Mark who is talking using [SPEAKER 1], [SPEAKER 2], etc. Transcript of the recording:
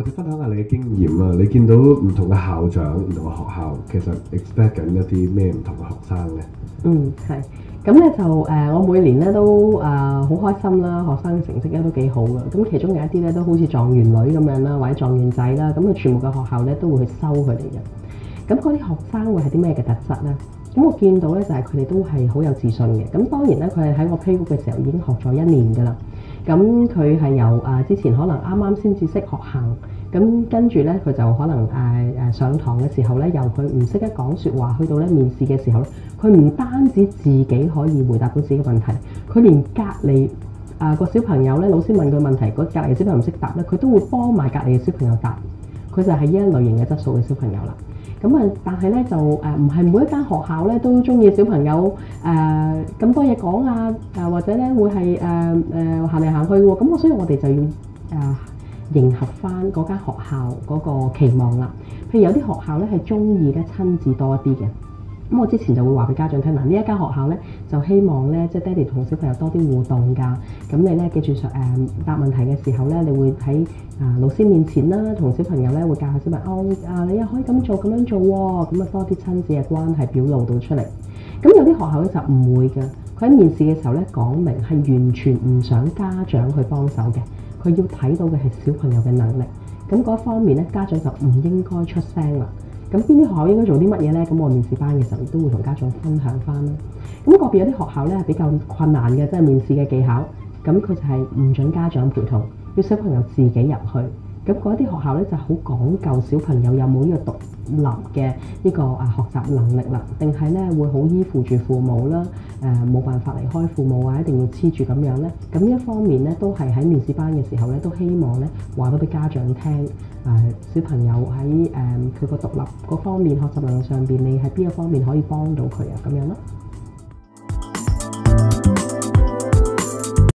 [SPEAKER 1] 者分享下你嘅經驗啊！你見到唔同嘅校長、唔同嘅學校，其實 expect 緊一啲咩唔同嘅學生呢？
[SPEAKER 2] 係。咁咧就我每年咧都好開心啦，學生嘅成績咧都幾好嘅。咁其中有一啲咧都好似狀元女咁樣啦，或者狀元仔啦，咁佢全部嘅學校咧都會去收佢哋嘅。咁嗰啲學生會係啲咩嘅特質咧？咁我見到咧就係佢哋都係好有自信嘅。咁當然咧，佢係喺我 playgroup 嘅時候已經學咗1年㗎啦。咁佢係由之前可能啱啱先至識學行，咁跟住咧佢就可能上堂嘅時候咧，由佢唔識得講説話，去到咧面試嘅時候咧，佢唔單止自己可以回答到自己嘅問題，佢連隔離個小朋友咧，老師問佢問題，嗰隔離嘅小朋友唔識答咧，佢都會幫埋隔離嘅小朋友答。佢就係呢一類型嘅質素嘅小朋友啦。咁但係咧就唔係每一間學校咧都中意小朋友咁多嘢講啊，或者咧會係行嚟行去喎。咁所以我哋就要迎合翻嗰間學校嗰個期望啦。譬如有啲學校咧係中意咧親自多一啲嘅。咁我之前就會話俾家長聽，嗱呢一間學校咧就希望咧即係爹哋同小朋友多啲互動㗎。咁你咧記住答問題嘅時候咧，你會喺老師面前啦，同小朋友咧會教下小朋友你又可以咁做咁樣做喎，咁多啲親子嘅關係表露到出嚟。咁有啲學校咧就唔會㗎，佢喺面試嘅時候咧講明係完全唔想家長去幫手嘅，佢要睇到嘅係小朋友嘅能力。咁嗰方面咧，家長就唔應該出聲啦。咁邊啲學校應該做啲乜嘢呢？咁我面試班嘅時候亦都會同家長分享翻啦。咁個別有啲學校咧係比較困難嘅，即係面試嘅技巧。咁佢就係唔準家長陪同，要小朋友自己入去。咁嗰啲學校咧就好講究小朋友有冇呢個獨立嘅呢個學習能力啦，定係咧會好依附住父母啦，冇辦法離開父母啊，一定要黐住咁樣咧。咁呢一方面咧都係喺面試班嘅時候咧都希望咧話到俾家長聽，小朋友喺佢個獨立嗰方面學習能力上邊，你喺邊個方面可以幫到佢啊咁樣咯。